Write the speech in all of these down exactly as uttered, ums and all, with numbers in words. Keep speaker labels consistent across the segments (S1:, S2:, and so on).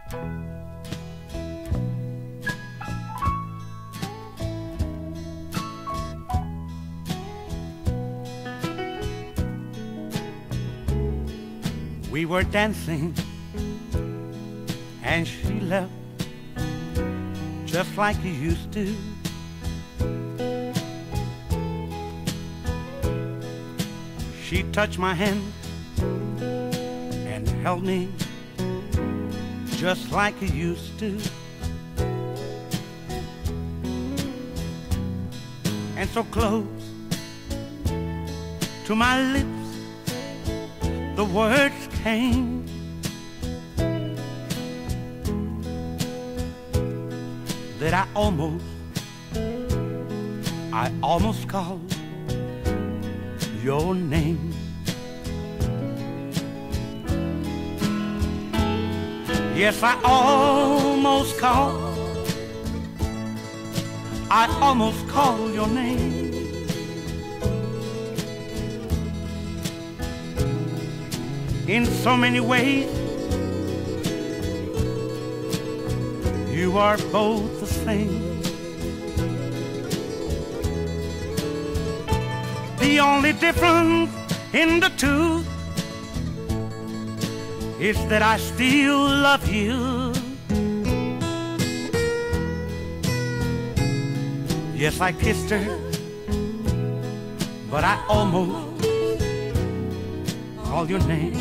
S1: We were dancing and she left just like you used to. She touched my hand and held me just like you used to. And so close to my lips the words came, that I almost, I almost called your name. Yes, I almost called, I almost called your name. In so many ways, you are both the same. The only difference in the two is that I still love you. Yes, I kissed her, but I almost called your name.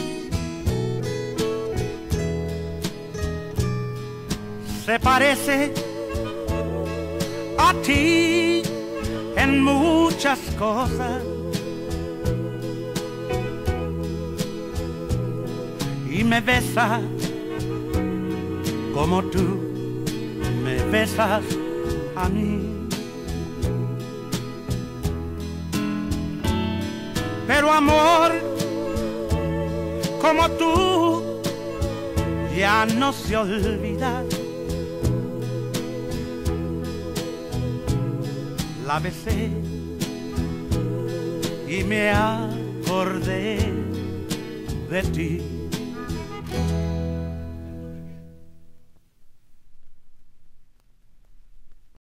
S1: Se parece a ti en muchas cosas y me besa como tú me besas a mí. Pero amor como tú ya no se olvida. La besé y me acordé de ti.